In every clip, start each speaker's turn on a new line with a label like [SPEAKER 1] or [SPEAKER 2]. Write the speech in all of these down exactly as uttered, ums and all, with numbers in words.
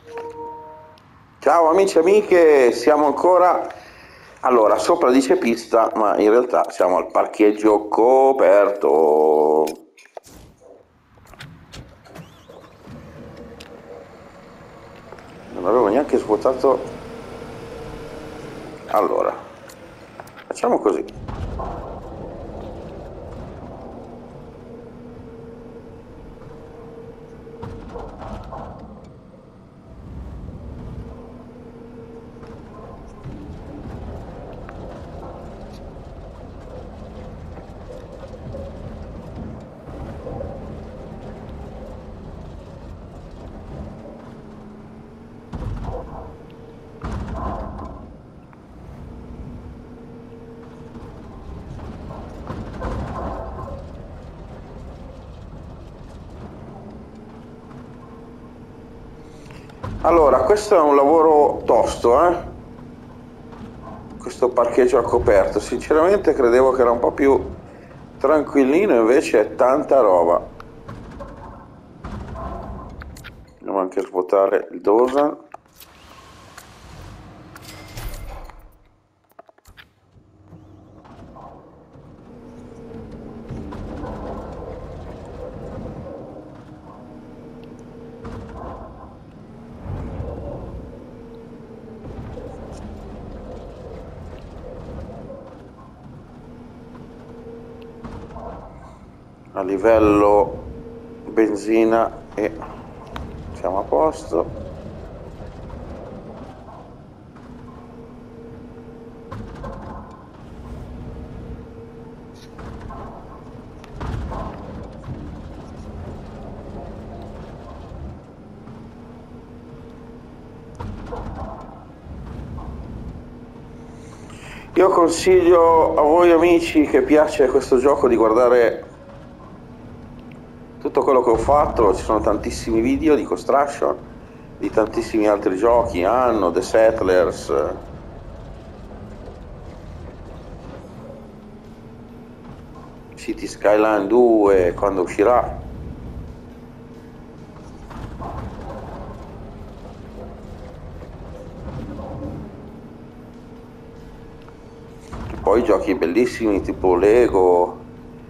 [SPEAKER 1] Ciao amici e amiche, siamo ancora, allora, sopra dice pista, ma in realtà siamo al parcheggio coperto. Non avevo neanche svuotato. Allora, facciamo così. Allora, questo è un lavoro tosto, eh? Questo parcheggio a coperto. Sinceramente credevo che era un po' più tranquillino, invece è tanta roba. Andiamo anche a svuotare il Dosan. A livello benzina e siamo a posto. Io consiglio a voi amici che piace questo gioco di guardare tutto quello che ho fatto. Ci sono tantissimi video di Construction, di tantissimi altri giochi, Anno, The Settlers, City Skyline due, quando uscirà. Poi giochi bellissimi tipo Lego,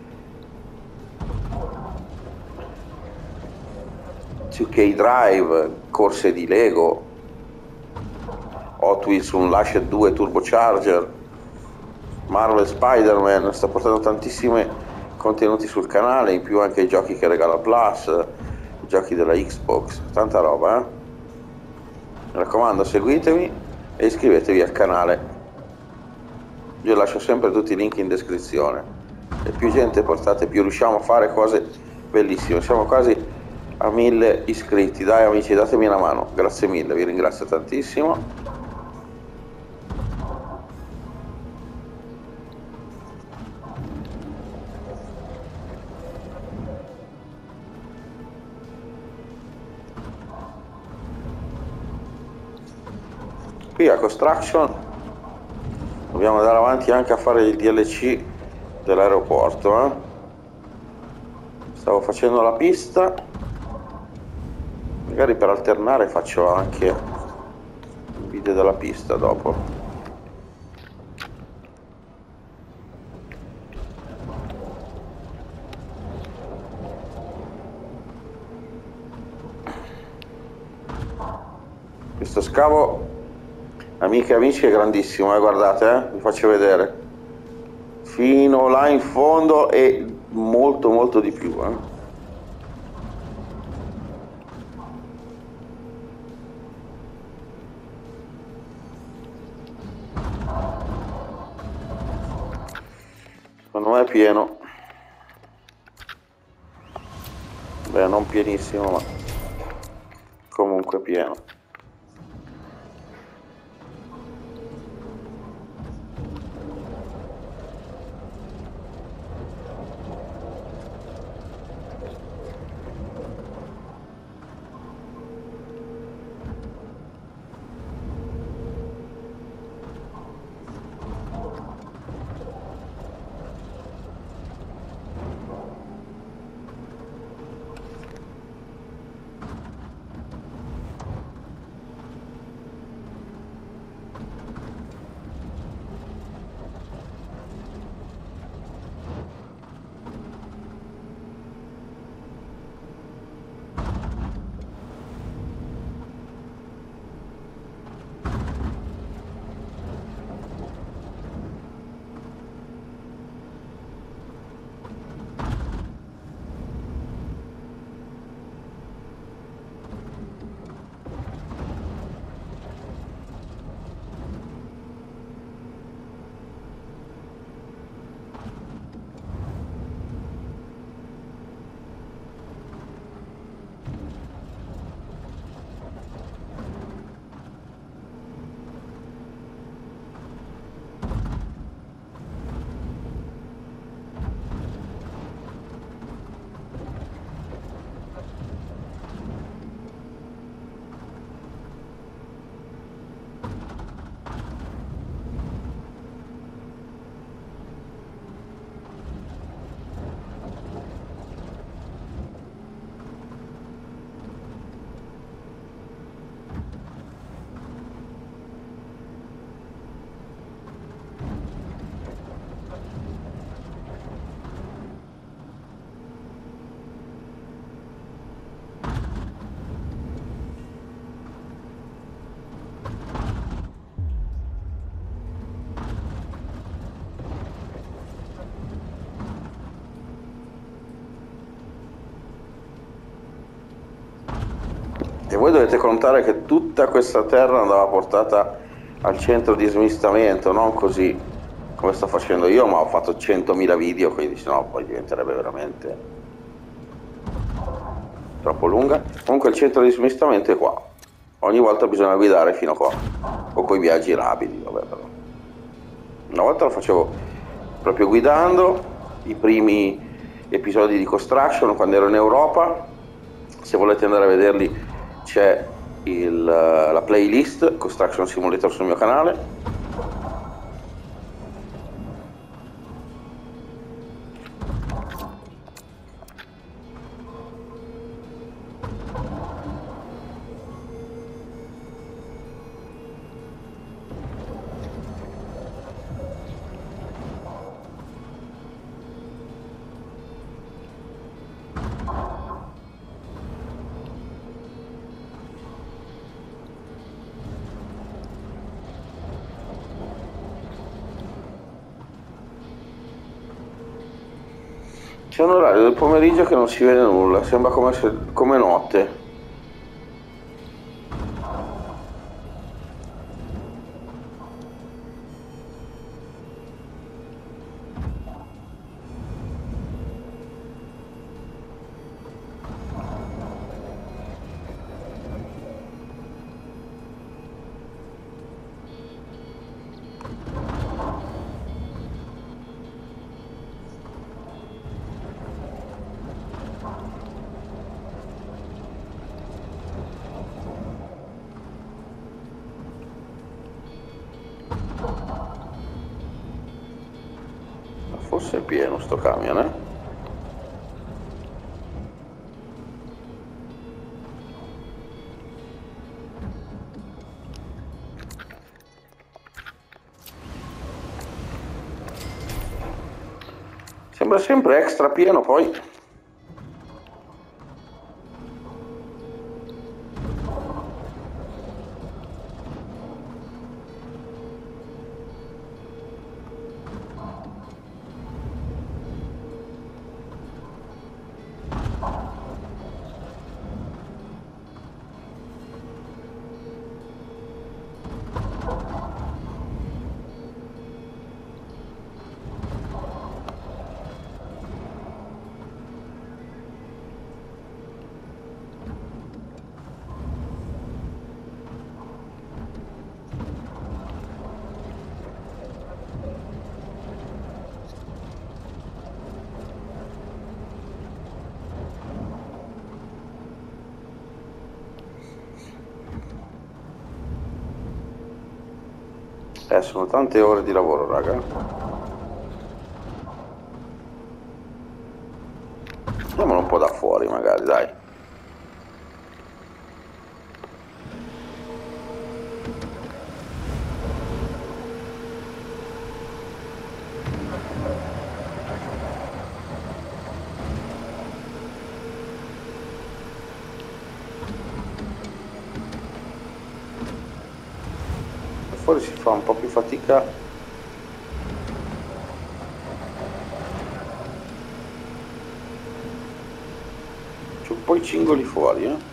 [SPEAKER 1] due K Drive, corse di Lego, Hot Wheels Unleashed due Turbocharger, Marvel Spider-Man. Sta portando tantissimi contenuti sul canale, in più anche i giochi che regala Plus, i giochi della Xbox, tanta roba, eh? Mi raccomando, seguitemi e iscrivetevi al canale. Io lascio sempre tutti i link in descrizione, e più gente portate più riusciamo a fare cose bellissime. Siamo quasi a mille iscritti, dai amici, datemi una mano, grazie mille, vi ringrazio tantissimo. Qui a Construction dobbiamo andare avanti anche a fare il D L C dell'aeroporto, eh? Stavo facendo la pista, magari per alternare faccio anche il video della pista dopo. Questo scavo, amiche e amici, è grandissimo, eh? Guardate, eh? Vi faccio vedere, fino là in fondo e molto molto di più, eh? Secondo me è pieno, beh, non pienissimo, ma comunque pieno. E voi dovete contare che tutta questa terra andava portata al centro di smistamento, non così come sto facendo io, ma ho fatto centomila video, quindi sennò poi diventerebbe veramente troppo lunga. Comunque il centro di smistamento è qua. Ogni volta bisogna guidare fino a qua, o coi viaggi rapidi, vabbè però. Una volta lo facevo proprio guidando, i primi episodi di Construction quando ero in Europa. Se volete andare a vederli c'è il, la playlist Construction Simulator sul mio canale. C'è un orario del pomeriggio che non si vede nulla, sembra come, se, come notte. Forse è pieno sto camion, eh? Sembra sempre extra pieno poi. Eh, sono tante ore di lavoro, raga. Andiamolo un po' da fuori, magari, dai. Fuori si fa un po' più fatica. C'è un po' i cingoli fuori, eh.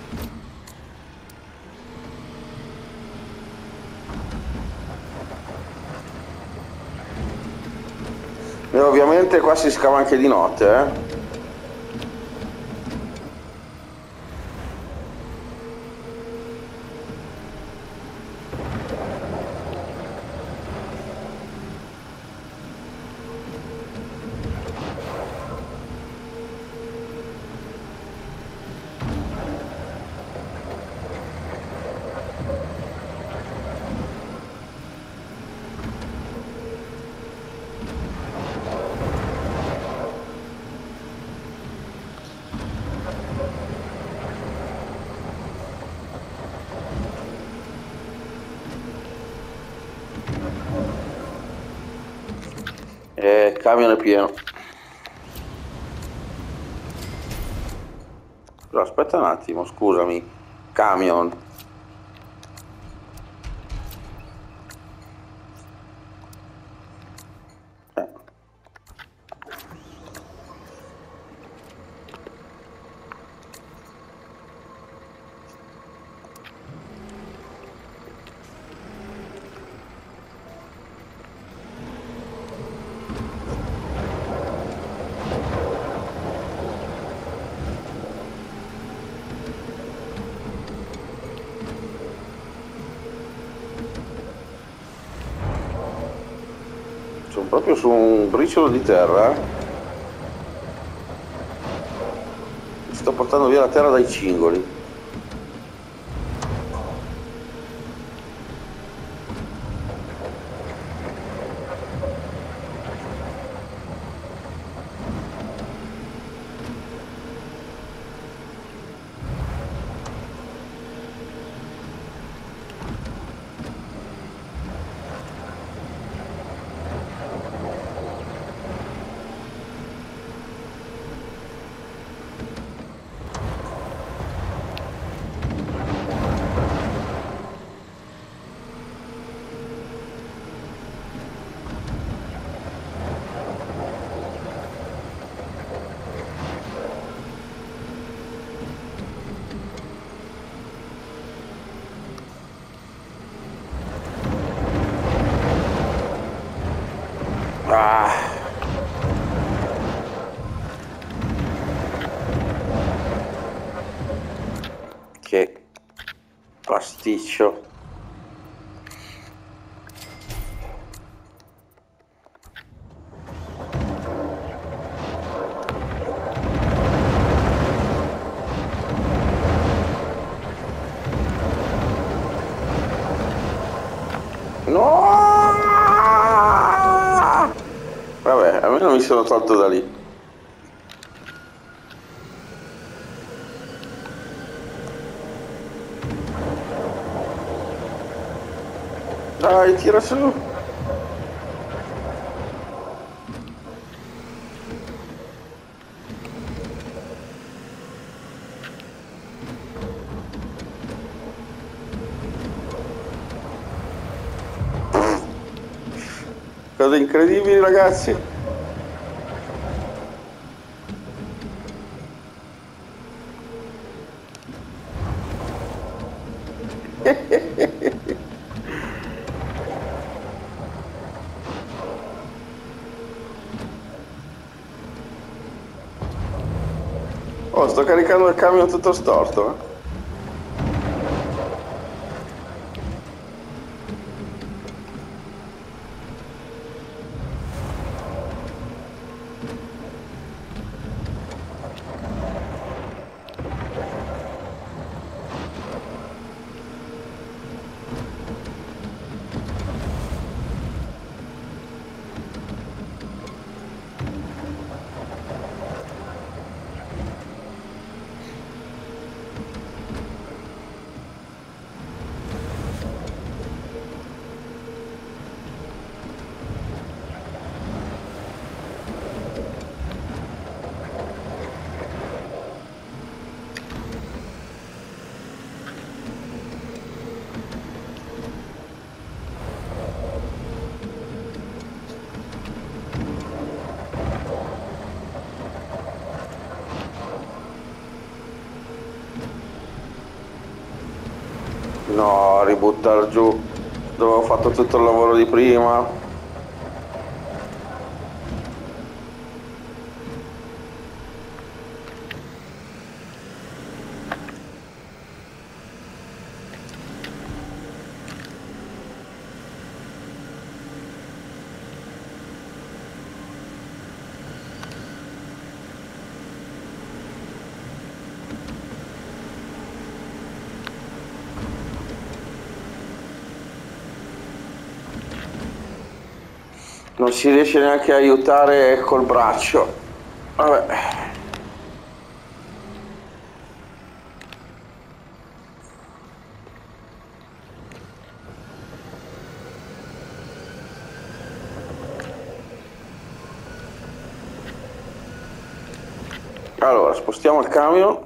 [SPEAKER 1] E ovviamente qua si scava anche di notte, eh. E il camion è pieno. Però aspetta un attimo, scusami. Camion. Eh. Sono proprio su un briciolo di terra. Sto portando via la terra dai cingoli. Ah. Che pasticcio. No! Vabbè, almeno mi sono tolto da lì. Dai, tira su. Cose incredibili, ragazzi. Oh, sto caricando il camion tutto storto, eh. No, ributtare giù dove ho fatto tutto il lavoro di prima. Non si riesce neanche a aiutare col braccio. Vabbè. Allora, spostiamo il camion.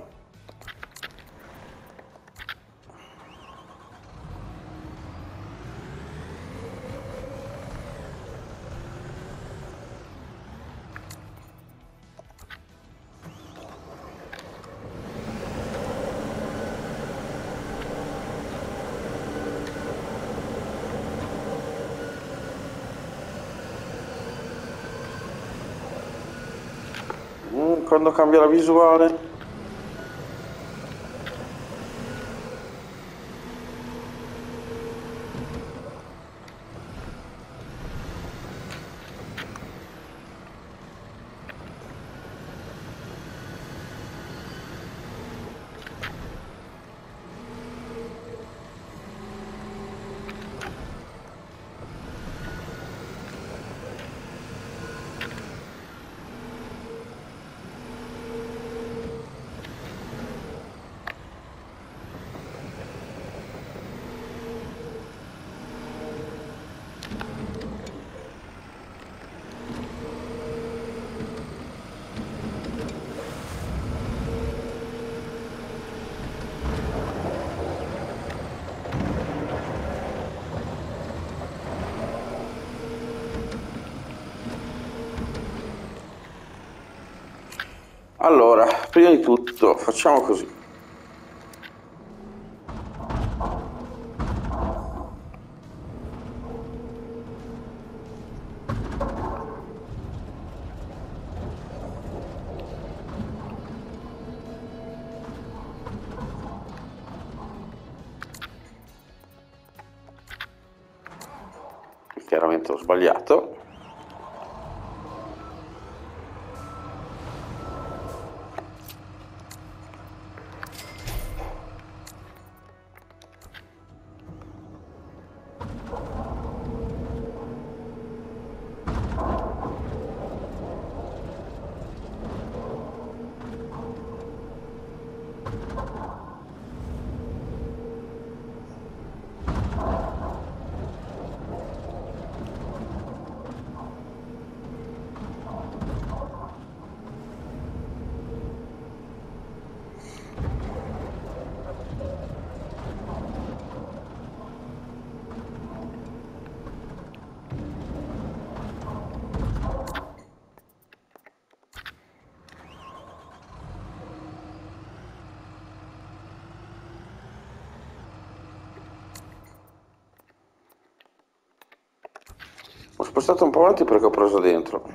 [SPEAKER 1] Quando cambia la visuale. Allora, prima di tutto facciamo così. Chiaramente ho sbagliato. Ho spostato un po' avanti perché ho preso dentro.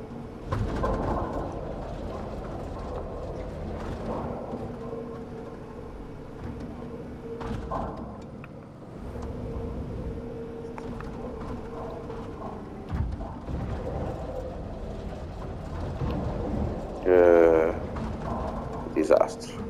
[SPEAKER 1] Eh, disastro.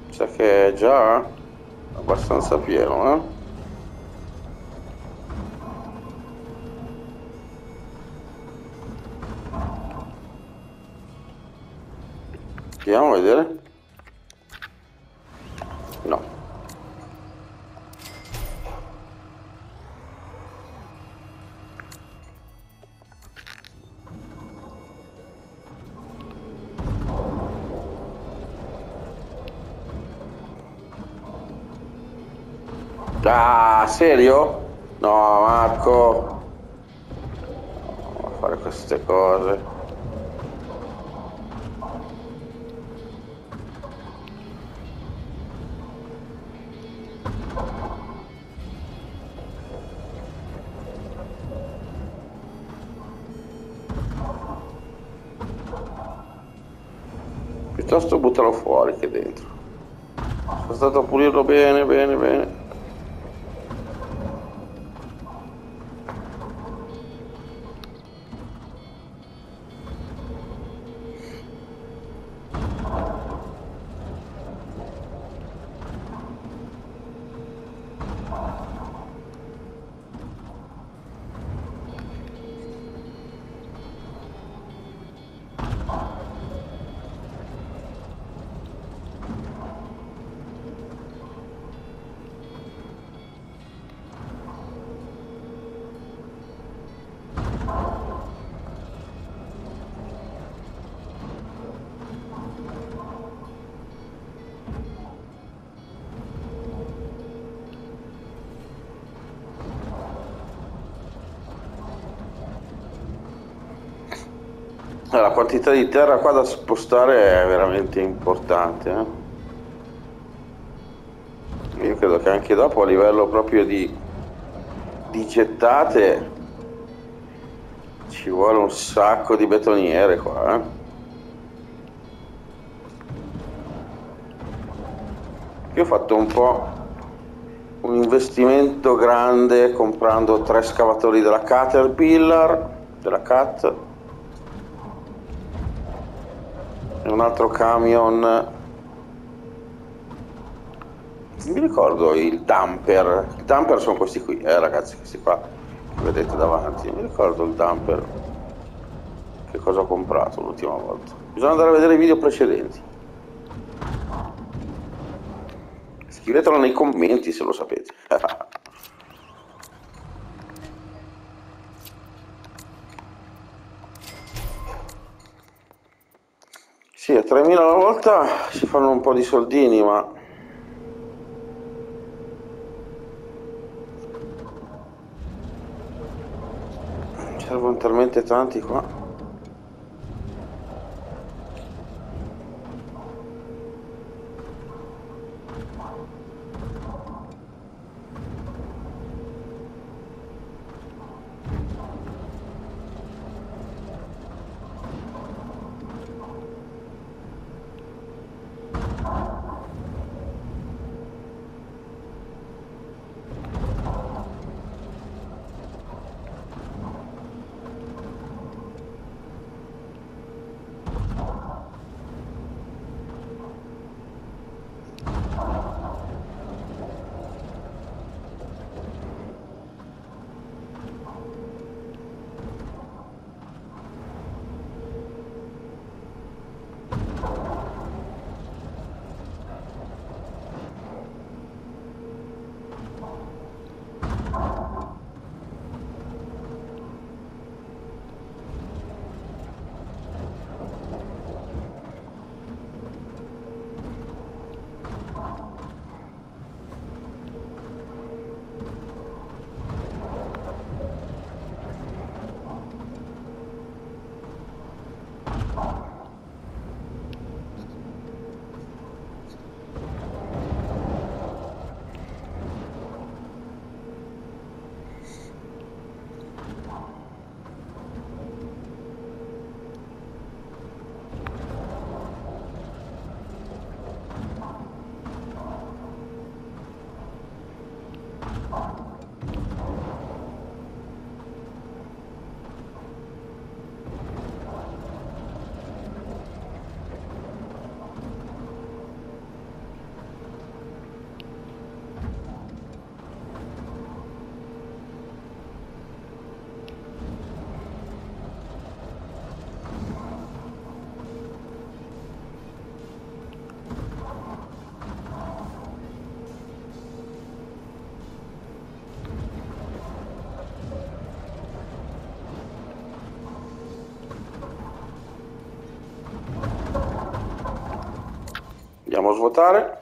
[SPEAKER 1] sa che è già abbastanza pieno, eh? Andiamo a vedere. No. Ah, serio? No, Marco. Non a fare queste cose. Piuttosto buttalo fuori che dentro. Sono stato a pulirlo bene, bene, bene. La quantità di terra qua da spostare è veramente importante, eh? Io credo che anche dopo a livello proprio di, di gettate ci vuole un sacco di betoniere qua, eh? Io ho fatto un po' un investimento grande comprando tre scavatori della Caterpillar, della Cat, e un altro camion, non mi ricordo il dumper, il dumper sono questi qui, eh ragazzi, questi qua che vedete davanti, non mi ricordo il dumper, che cosa ho comprato l'ultima volta, bisogna andare a vedere i video precedenti, scrivetelo nei commenti se lo sapete. Sì, a tremila alla volta si fanno un po' di soldini, ma servono talmente tanti qua. Andiamo a svuotare.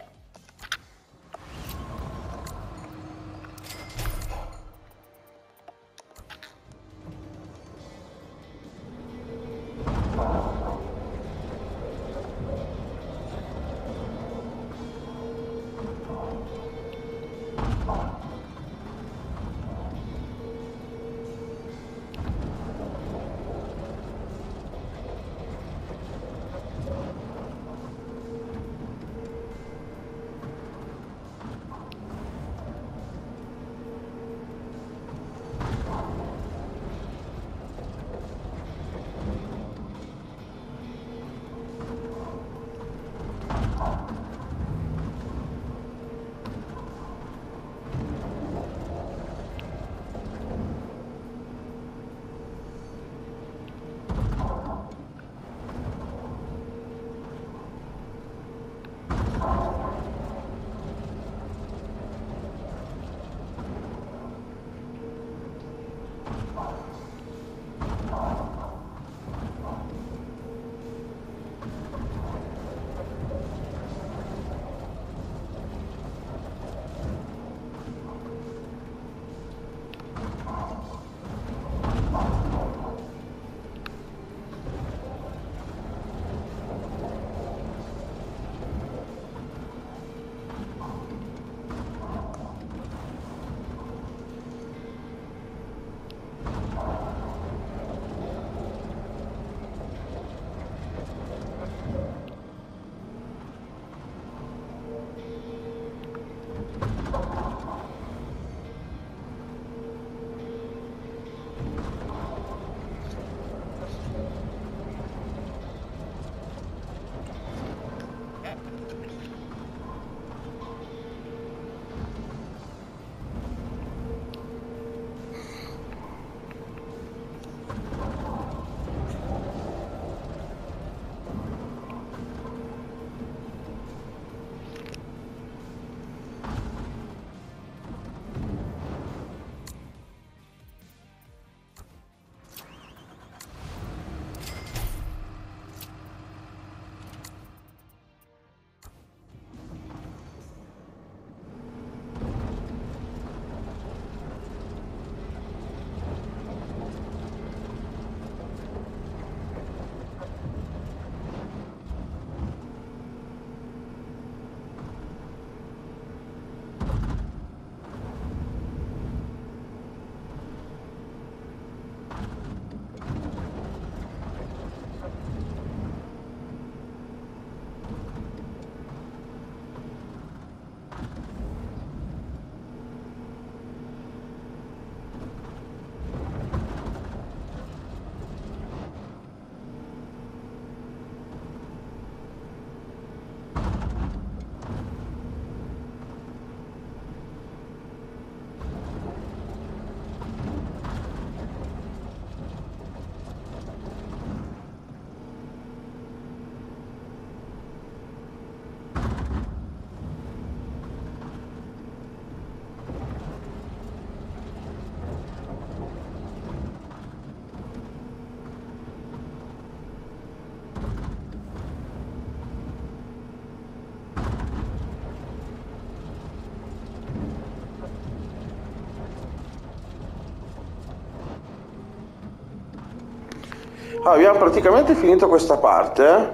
[SPEAKER 1] Ah, abbiamo praticamente finito questa parte, eh?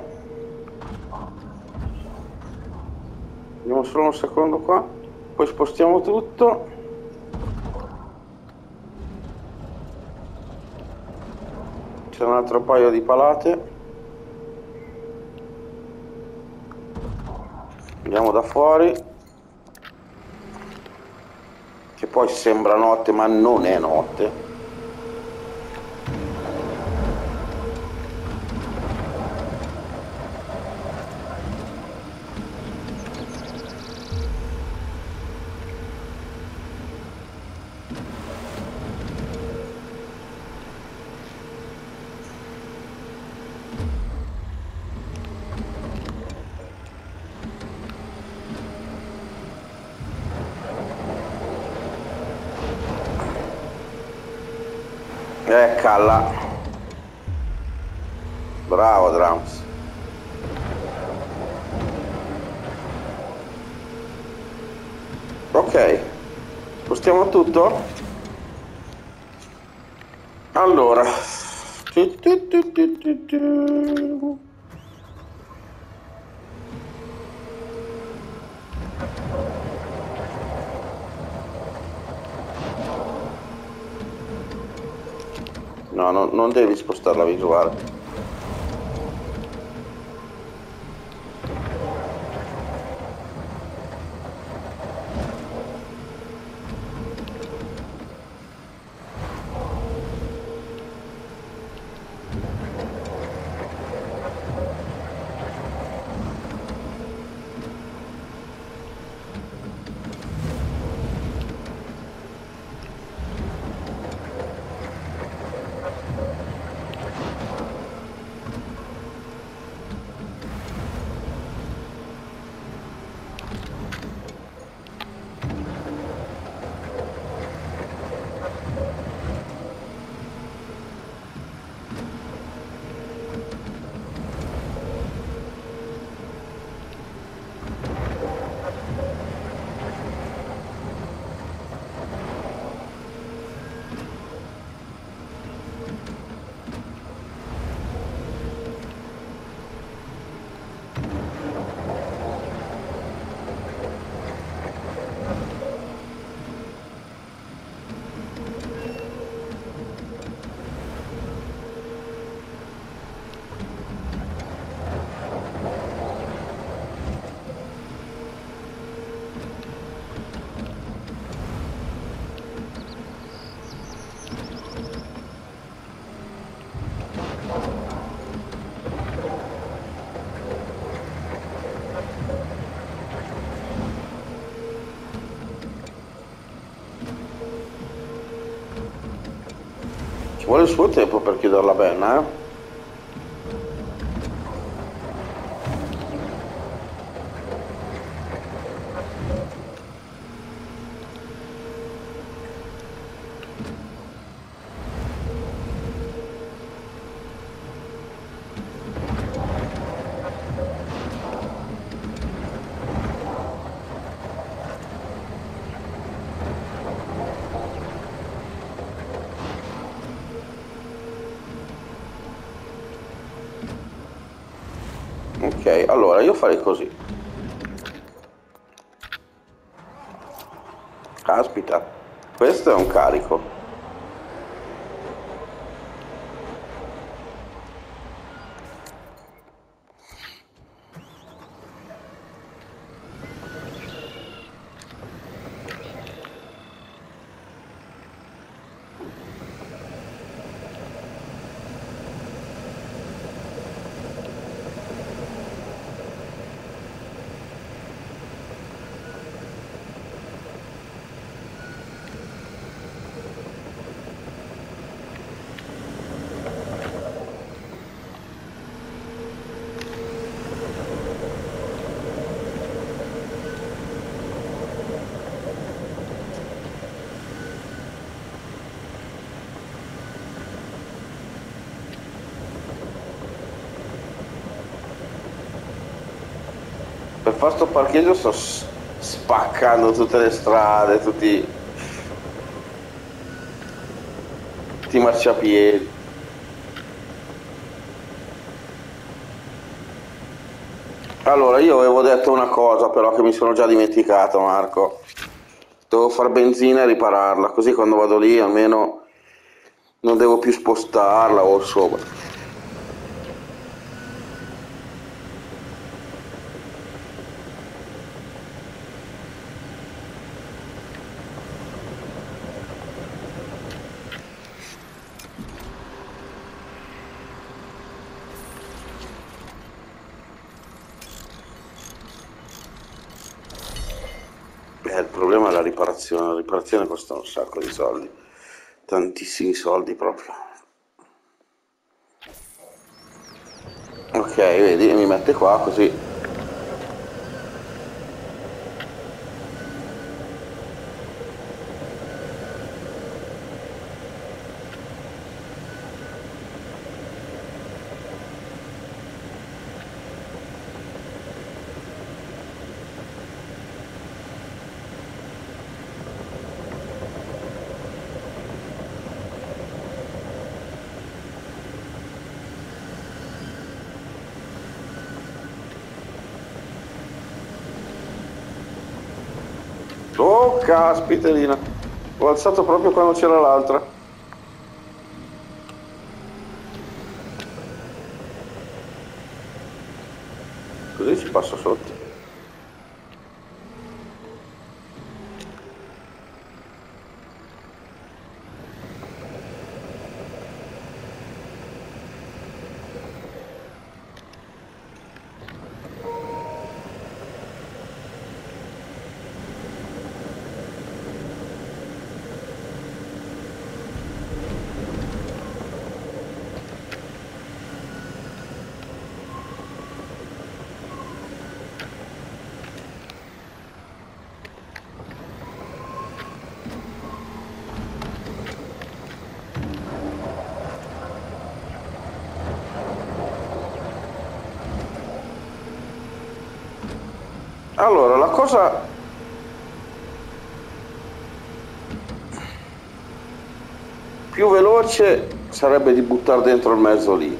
[SPEAKER 1] Vediamo solo un secondo qua, poi spostiamo tutto. C'è un altro paio di palate. Andiamo da fuori, che poi sembra notte ma non è notte. Eccala, bravo Drums. Ok, spostiamo tutto. Allora, tu, tu, tu, tu, tu, tu. No, no, non devi spostare la visuale. Ci vuole il suo tempo per chiuderla bene, eh? Ok, allora io farei così. Caspita, questo è un carico. Per fare sto parcheggio sto s- spaccando tutte le strade, tutti, tutti i marciapiedi. Allora, io avevo detto una cosa però che mi sono già dimenticato, Marco. Devo far benzina e ripararla, così quando vado lì almeno non devo più spostarla o insomma. Eh, il problema è la riparazione, la riparazione costa un sacco di soldi, tantissimi soldi proprio. Ok, vedi, mi mette qua così. Oh, caspiterina. Ho alzato proprio quando c'era l'altra. Così ci passo sotto. Allora, la cosa più veloce sarebbe di buttare dentro il mezzo lì.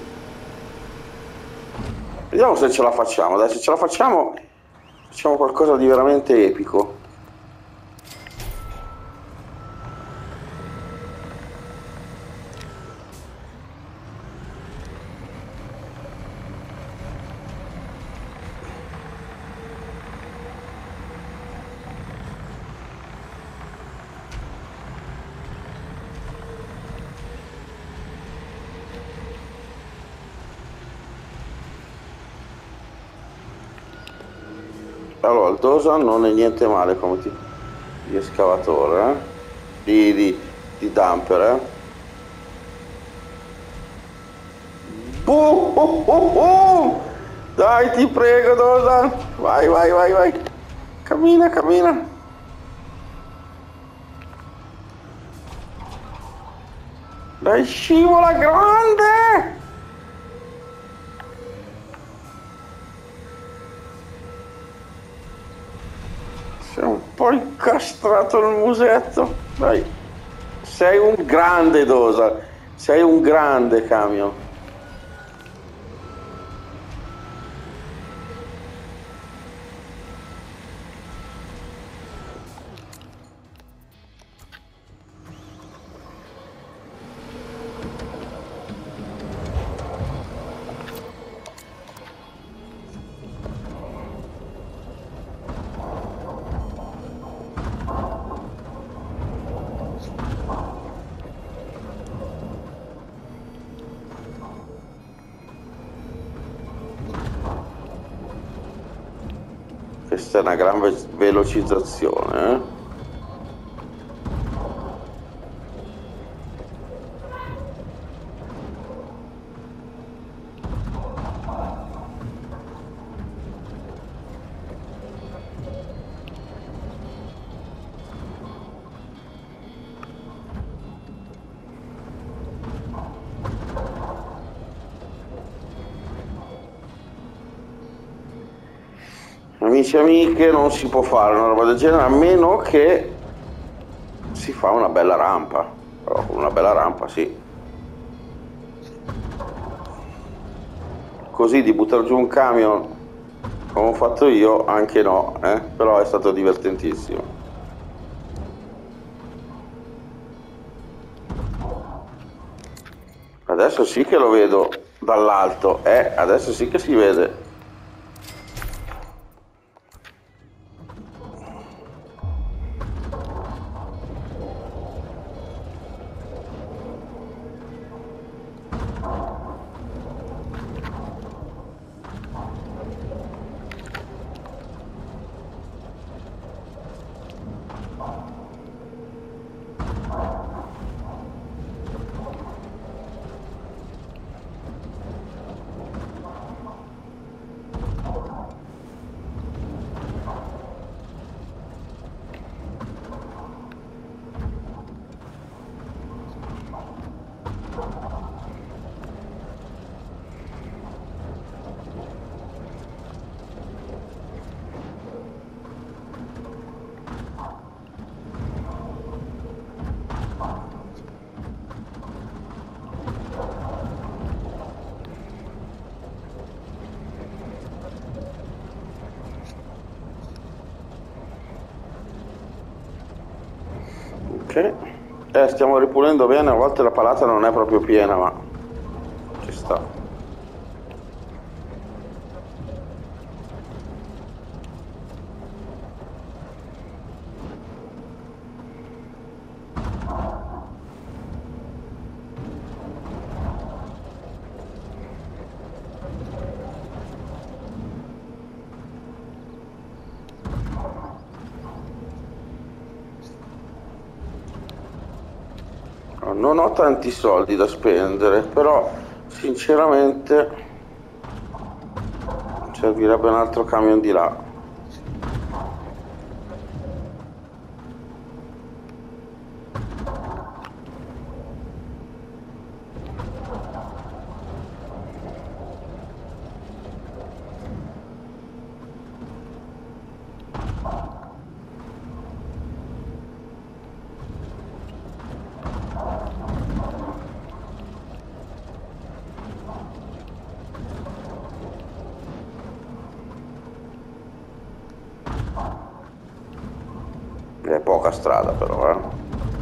[SPEAKER 1] Vediamo se ce la facciamo. Dai, se ce la facciamo, facciamo qualcosa di veramente epico. Allora, il Dosa non è niente male come tipo di escavatore, eh? di, di, di dumper, eh? Uh, uh, uh, uh. Dai, ti prego, Dosa, vai, vai, vai, vai, cammina, cammina. Dai, scivola grande! Sei un po' incastrato il musetto. Dai. Sei un grande, Dosa. Sei un grande camion. Questa è una gran ve velocizzazione, eh? Amici e amiche, non si può fare una roba del genere a meno che si fa una bella rampa. Però con una bella rampa sì. Così di buttare giù un camion come ho fatto io, anche no, eh? Però è stato divertentissimo. Adesso sì che lo vedo dall'alto, eh? Adesso sì che si vede. Ok. Eh, stiamo ripulendo bene, a volte la palata non è proprio piena, ma ci sta. Non ho tanti soldi da spendere, però sinceramente servirebbe un altro camion di là. È poca strada però, eh.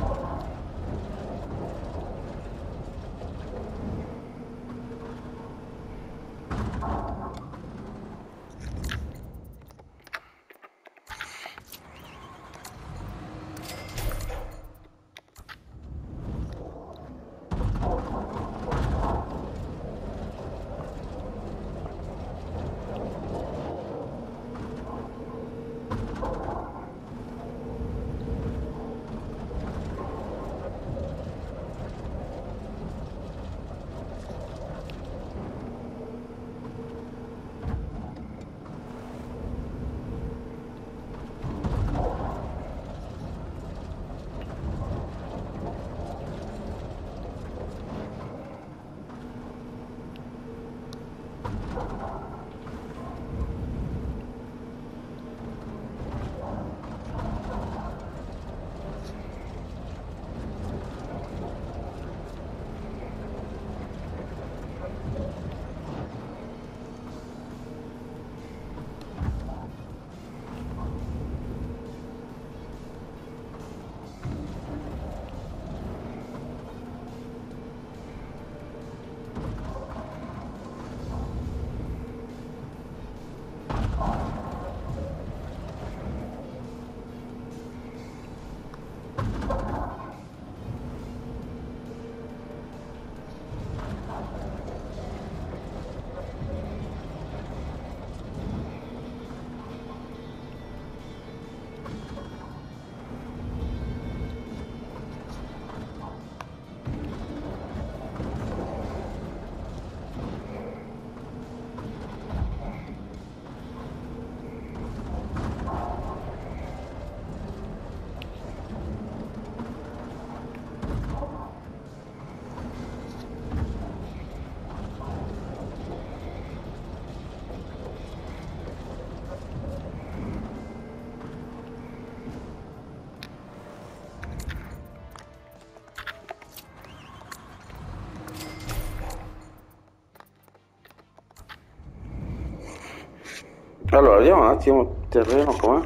[SPEAKER 1] Allora, vediamo un attimo il terreno com'è.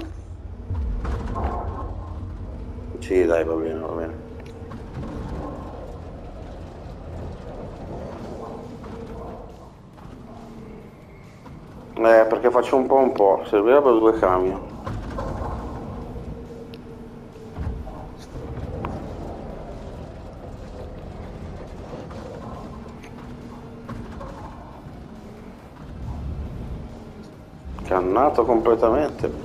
[SPEAKER 1] Sì, dai, va bene, va bene. Eh, perché faccio un po' un po', servirebbero due camion. Cannato completamente.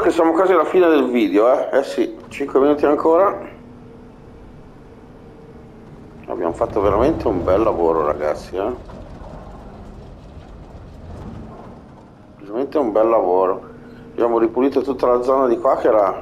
[SPEAKER 1] che siamo quasi alla fine del video, eh? Eh sì, cinque minuti ancora. Abbiamo fatto veramente un bel lavoro, ragazzi, eh? Veramente un bel lavoro. Abbiamo ripulito tutta la zona di qua che era...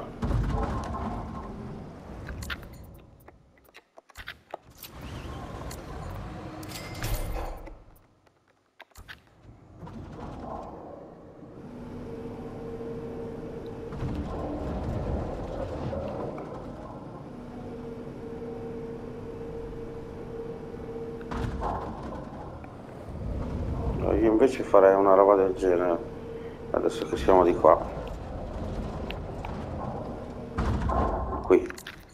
[SPEAKER 1] Io invece farei una roba del genere, adesso che siamo di qua. Qui.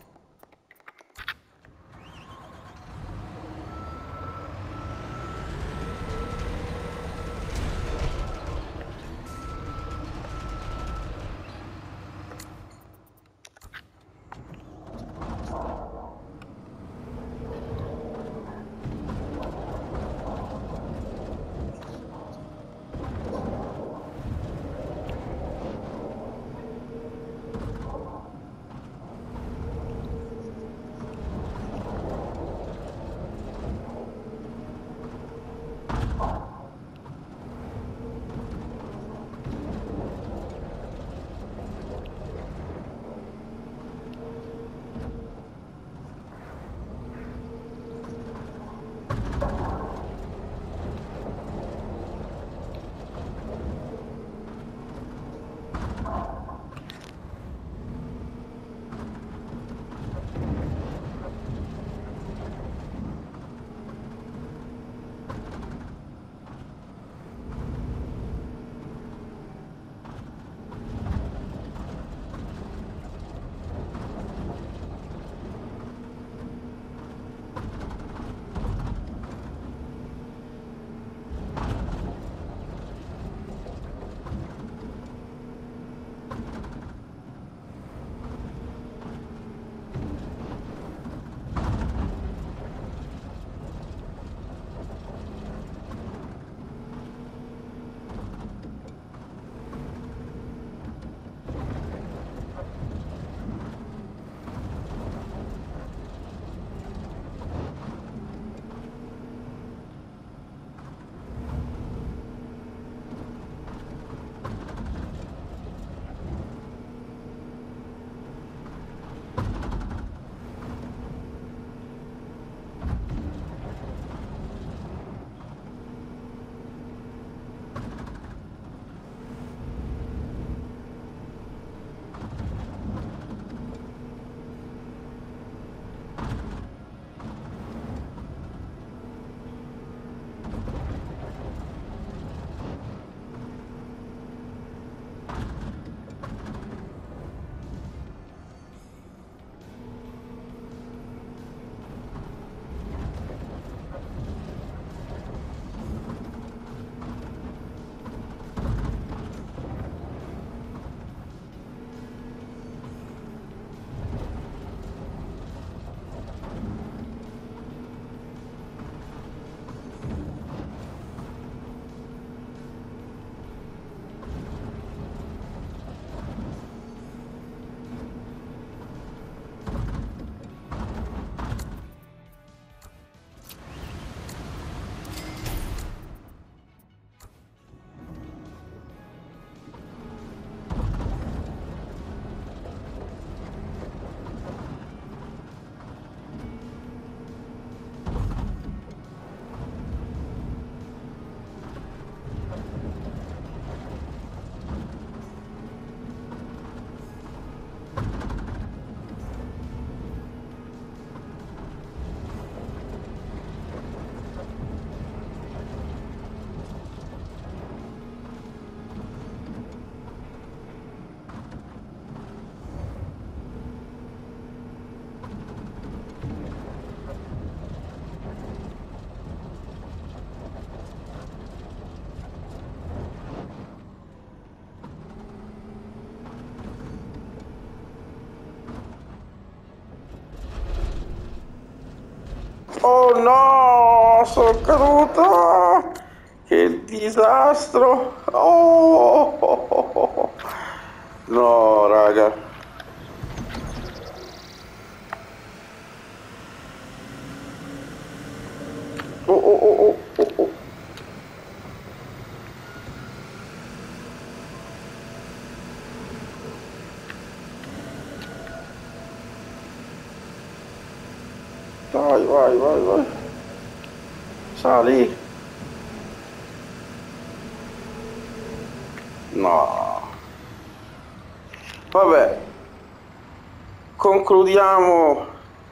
[SPEAKER 1] Oh no, sono caduta! Che disastro! Oh! No, raga. Oh, oh, oh, oh, oh. Vai, vai, vai, vai. Sali. No. Vabbè. Concludiamo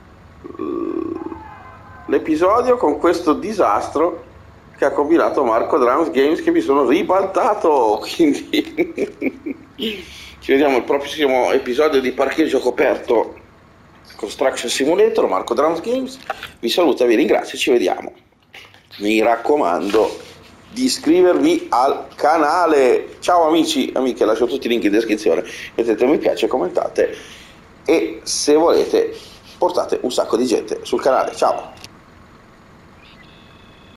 [SPEAKER 1] l'episodio con questo disastro che ha combinato Marco Drums Games, che mi sono ribaltato. Quindi ci vediamo al prossimo episodio di Parcheggio Coperto Construction Simulator. Marco Drums Games vi saluta, vi ringrazio, ci vediamo. Mi raccomando di iscrivervi al canale. Ciao amici, amiche, lascio tutti i link in descrizione, mettete mi piace, commentate e se volete portate un sacco di gente sul canale. Ciao.